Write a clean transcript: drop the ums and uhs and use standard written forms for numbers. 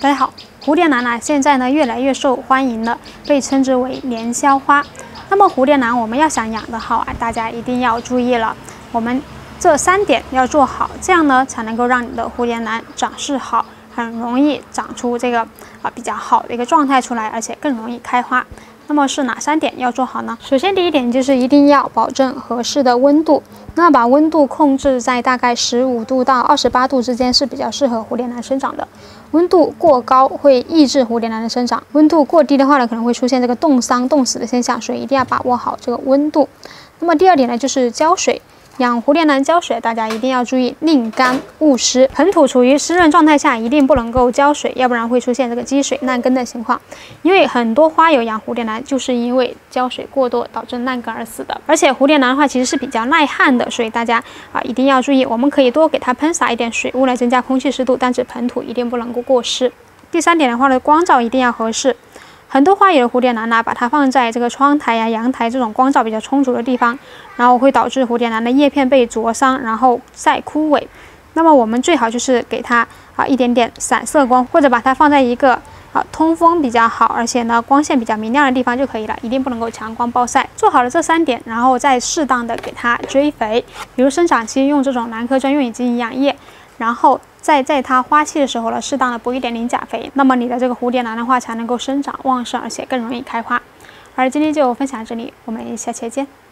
大家好，蝴蝶兰现在呢越来越受欢迎了，被称之为年宵花。那么蝴蝶兰我们要想养得好大家一定要注意了，我们这3点要做好，这样呢才能够让你的蝴蝶兰长势好，很容易长出这个比较好的一个状态出来，而且更容易开花。那么是哪3点要做好呢？首先第一点就是一定要保证合适的温度，那把温度控制在大概15度到28度之间是比较适合蝴蝶兰生长的。温度过高会抑制蝴蝶兰的生长，温度过低的话呢，可能会出现这个冻伤、冻死的现象，所以一定要把握好这个温度。那么第2点呢，就是浇水。养蝴蝶兰浇水，大家一定要注意宁干勿湿。盆土处于湿润状态下，一定不能够浇水，要不然会出现这个积水烂根的情况。因为很多花友养蝴蝶兰就是因为浇水过多导致烂根而死的。而且蝴蝶兰的话其实是比较耐旱的，所以大家一定要注意，我们可以多给它喷洒一点水雾来增加空气湿度，但是盆土一定不能够过湿。第3点的话呢，光照一定要合适。很多花友的蝴蝶兰把它放在这个窗台阳台这种光照比较充足的地方，然后会导致蝴蝶兰的叶片被灼伤，然后晒枯萎。那么我们最好就是给它一点点散射光，或者把它放在一个通风比较好，而且呢光线比较明亮的地方就可以了，一定不能够强光暴晒。做好了这3点，然后再适当的给它追肥，比如生长期用这种兰科专用有机营养液，然后在它花期的时候呢，适当的补一点磷钾肥，那么你的这个蝴蝶兰的话才能够生长旺盛，而且更容易开花。而今天就分享到这里，我们下期见。